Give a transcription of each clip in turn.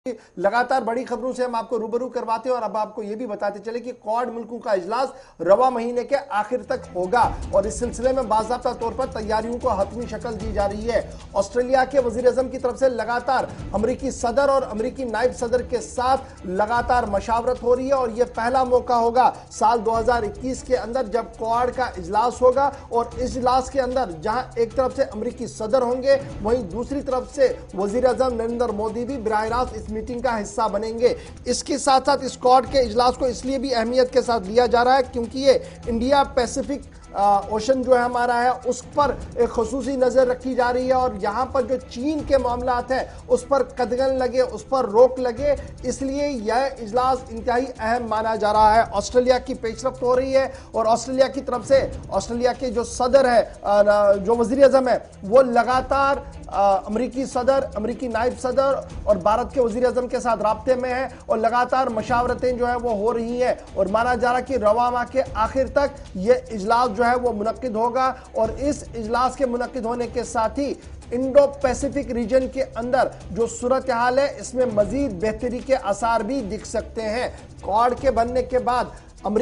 लगातार बड़ी खबरों से हम आपको रूबरू करवाते हैं और अब आपको यह भी बताते चले कि क्वाड मुल्कों का इजलास रवा महीने के आखिर तक होगा और इस सिलसिले में बाज़ाब्ता तौर पर तैयारियों को हतमी शक्ल दी जा रही है। ऑस्ट्रेलिया के वज़ीर-ए-आज़म की तरफ से लगातार अमेरिकी सदर और अमेरिकी नायब सदर के साथ लगातार मशावरत हो रही है और यह पहला मौका होगा साल 2021 के अंदर जब क्वाड का इजलास होगा और इस इजलास के अंदर जहां एक तरफ से अमेरिकी सदर होंगे वहीं दूसरी तरफ से वज़ीर-ए-आज़म नरेंद्र मोदी भी बराह रास्त इस मीटिंग का हिस्सा बनेंगे। इसके साथ साथ इस क्वाड के इजलास को इसलिए भी अहमियत के साथ लिया जा रहा है क्योंकि ये इंडिया पैसिफिक ओशन जो है हमारा है उस पर एक खुसूसी नजर रखी जा रही है और यहाँ पर जो चीन के मामलात हैं उस पर कदगन लगे, उस पर रोक लगे, इसलिए यह इजलास इंतहाई अहम माना जा रहा है। ऑस्ट्रेलिया की पेशरफ्त हो रही है और ऑस्ट्रेलिया की तरफ से ऑस्ट्रेलिया के जो सदर है, जो वज़ीर-ए-आज़म है, वो लगातार अमेरिकी सदर, अमेरिकी नायब सदर और भारत के वज़ीर-ए-आज़म के साथ राब्ते में है और लगातार मशावरतें जो है वो हो रही हैं और माना जा रहा है कि रवा माह के आखिर तक ये इजलास जो है वो मुनक्किद होगा और इस इजलास के मुनक्किद होने के साथ ही इंडो पैसिफिक रीजन के अंदर जो सूरत हाल है इसमें मजीद बेहतरी के आसार भी दिख सकते हैं। क्वाड के बनने के बाद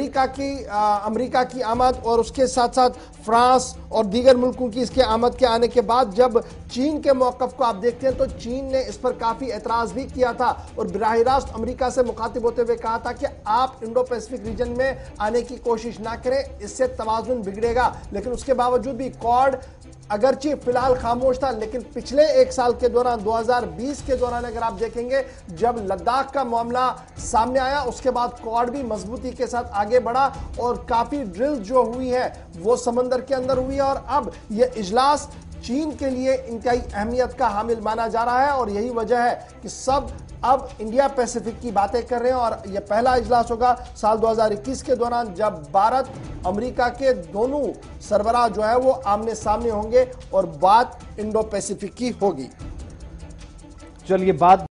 अमेरिका की आमद और उसके साथ साथ फ्रांस और दीगर मुल्कों की इसके आमद के आने के बाद जब चीन के मौक़िफ़ को आप देखते हैं तो चीन ने इस पर काफ़ी एतराज़ भी किया था और बराह रास्त अमेरिका से मुखातिब होते हुए कहा था कि आप इंडो पैसिफिक रीजन में आने की कोशिश ना करें, इससे तवाज़ुन बिगड़ेगा। लेकिन उसके बावजूद भी क्वाड अगरचे फिलहाल खामोश था, लेकिन पिछले एक साल के दौरान 2020 के दौरान अगर आप देखेंगे जब लद्दाख का मामला सामने आया उसके बाद क्वाड भी मजबूती के साथ आगे बढ़ा और काफ़ी ड्रिल जो हुई है वो समंदर के अंदर हुई है और अब ये इजलास चीन के लिए इंतहाई अहमियत का हामिल माना जा रहा है और यही वजह है कि सब अब इंडिया पैसिफिक की बातें कर रहे हैं और यह पहला इजलास होगा साल 2021 के दौरान जब भारत अमेरिका के दोनों सरबराह जो है वो आमने सामने होंगे और बात इंडो पैसिफिक की होगी। चलिए बात